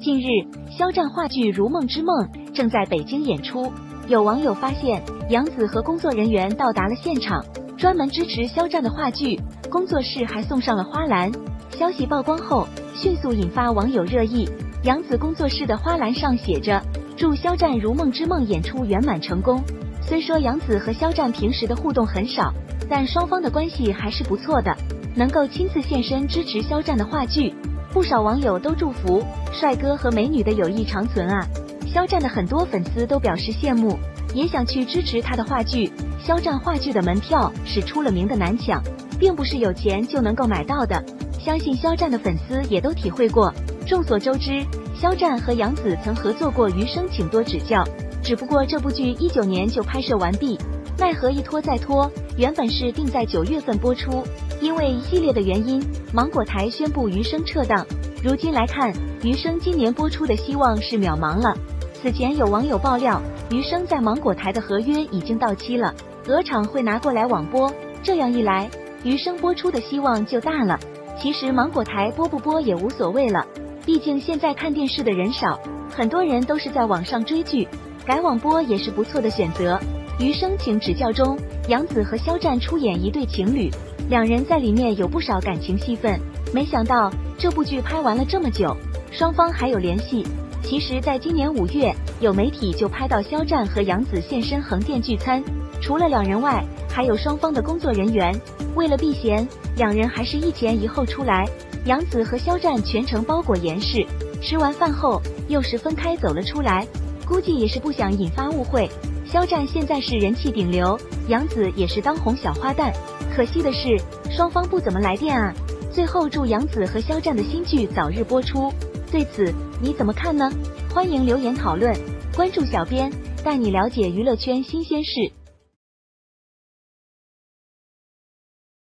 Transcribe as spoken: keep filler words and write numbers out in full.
近日，肖战话剧《如梦之梦》正在北京演出，有网友发现杨紫和工作人员到达了现场，专门支持肖战的话剧，工作室还送上了花篮。消息曝光后，迅速引发网友热议。杨紫工作室的花篮上写着“祝肖战《如梦之梦》演出圆满成功”。虽说杨紫和肖战平时的互动很少，但双方的关系还是不错的，能够亲自现身支持肖战的话剧，不少网友都祝福帅哥和美女的友谊长存啊！肖战的很多粉丝都表示羡慕，也想去支持他的话剧。肖战话剧的门票是出了名的难抢，并不是有钱就能够买到的，相信肖战的粉丝也都体会过。众所周知，肖战和杨紫曾合作过《余生，请多指教》，只不过这部剧一九年就拍摄完毕，奈何一拖再拖，原本是定在九月份播出，因为一系列的原因，芒果台宣布《余生》撤档。如今来看，《余生》今年播出的希望是渺茫了。此前有网友爆料，《余生》在芒果台的合约已经到期了，鹅厂会拿过来网播，这样一来，《余生》播出的希望就大了。其实芒果台播不播也无所谓了，毕竟现在看电视的人少，很多人都是在网上追剧，改网播也是不错的选择。《余生，请指教》中，杨紫和肖战出演一对情侣，两人在里面有不少感情戏份。没想到这部剧拍完了这么久，双方还有联系。其实，在今年五月，有媒体就拍到肖战和杨紫现身横店聚餐，除了两人外，还有双方的工作人员。为了避嫌，两人还是一前一后出来。杨紫和肖战全程包裹严实，吃完饭后又是分开走了出来，估计也是不想引发误会。肖战现在是人气顶流，杨紫也是当红小花旦，可惜的是双方不怎么来电啊。最后祝杨紫和肖战的新剧早日播出。对此你怎么看呢？欢迎留言讨论，关注小编带你了解娱乐圈新鲜事。